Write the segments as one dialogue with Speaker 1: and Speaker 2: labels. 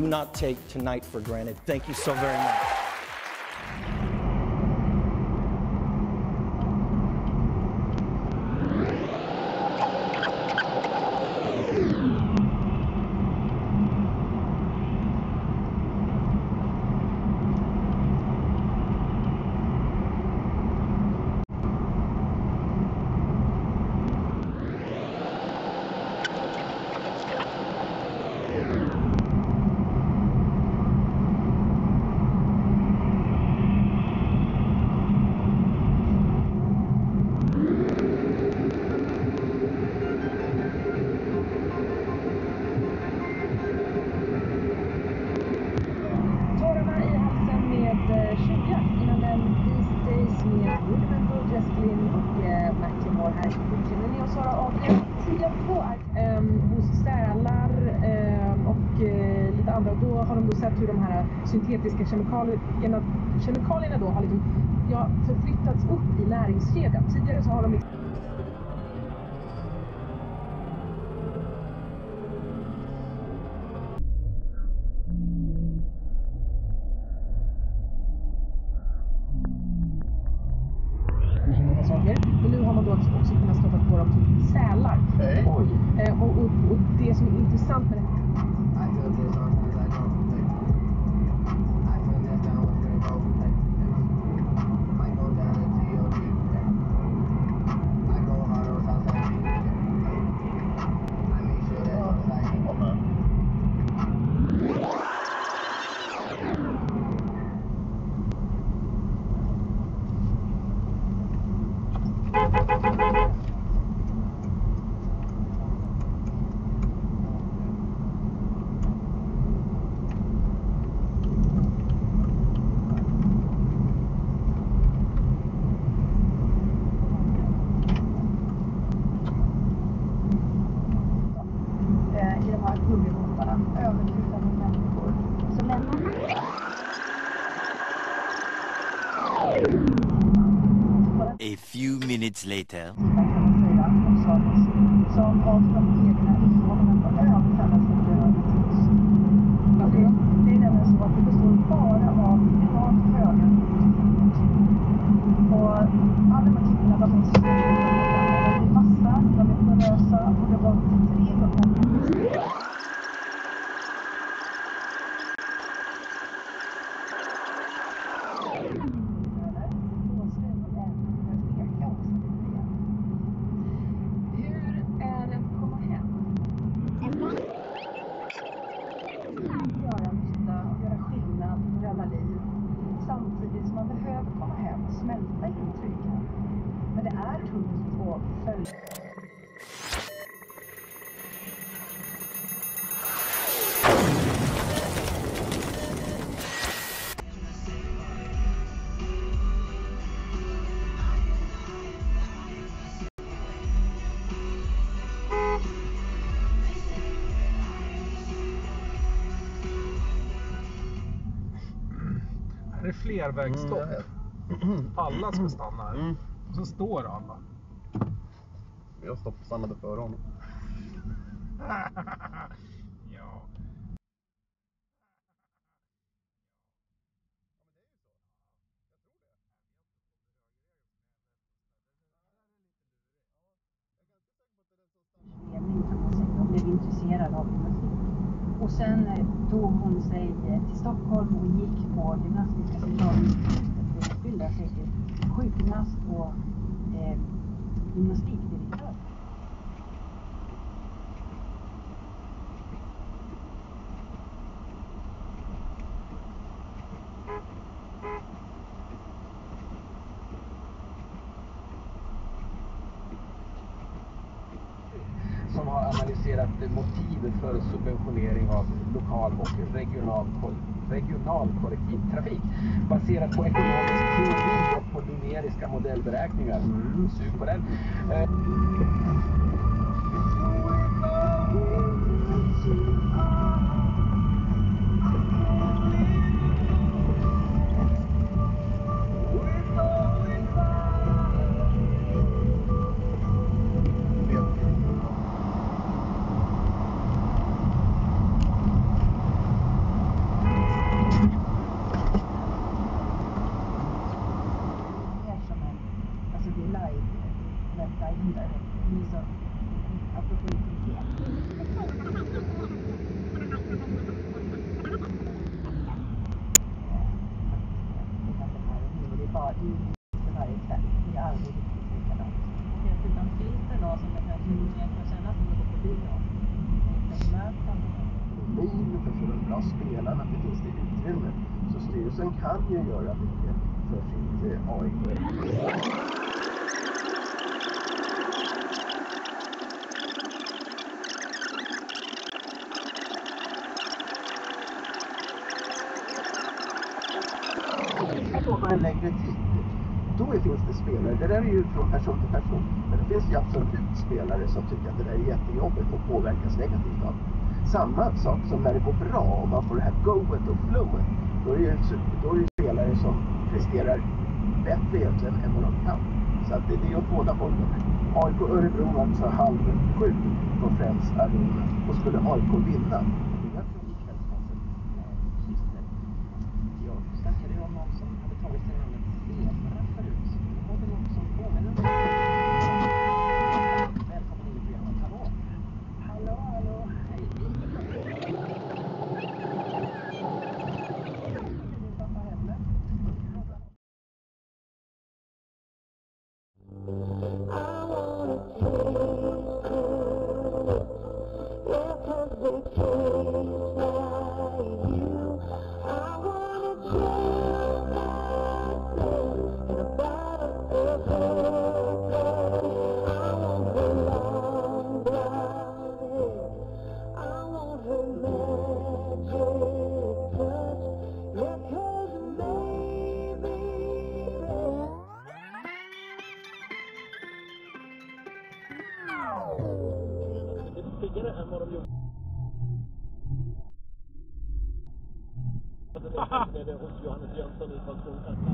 Speaker 1: not take tonight for granted. Thank you so very much.
Speaker 2: Då har de då sett hur de här syntetiska kemikalierna då har liksom, förflyttats upp i näringskedjan. Tidigare så har de men nu har man då också kunnat stöta på dem till sälar. Och det som är intressant med det
Speaker 3: A few minutes later.
Speaker 2: Det är nämligen så att det består bara av enormt höga och alla de här typerna de är massa, de är porösa och det var 300. Samtidigt som man behöver komma hem och smälta intrycken. Men det är tungt att följa.
Speaker 4: Det är flervägsstopp. Alla ska stanna här. Och så står alla.
Speaker 5: Jag stannade före honom.
Speaker 4: Ja.
Speaker 2: Jag blev intresserad av gymnastik. Och sen tog hon sig till Stockholm och gick på gymnastiska centralinstitutet för att utbilda sig till sjukgymnast och gymnastikdirektör.
Speaker 6: Som har analyserat motivet för subventionering av lokal och regional kollektivtrafik baserat på ekonomisk teori och på numeriska modellberäkningar. Sug på den.
Speaker 2: standard user appropriate. Det är bara för varje exakt i arbetet likadant. Helt utan filter då, som det kanske mer kan kännas som att gå på bio.
Speaker 5: Bil för så bra spelarna, att det finns det utrymme. Så styrelsen kan ju göra mycket för sitt AIK. På en längre tid, då finns det spelare, det där är ju från person till person, men det finns ju absolut spelare som tycker att det där är jättejobbigt och påverkas negativt av. Samma sak som när det går bra och man får det här goet och flowet, då är det spelare som presterar bättre egentligen än vad de kan. Så att det är åt båda hållen. AIK Örebro alltså 6:30 på Friends Arena, och skulle AIK vinna,
Speaker 6: Snackade ju om någon som hade tagit sig namnet Zebra förut. Det var väl någon som påminner om. Välkommen in i programmet. Hallå? Hallå? Hej. Din pappa hemma?
Speaker 4: Piggare än vad de gjorde. Det är hos Johannes Jönsson i Karlskrona.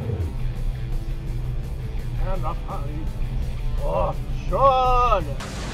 Speaker 4: Åh, kör!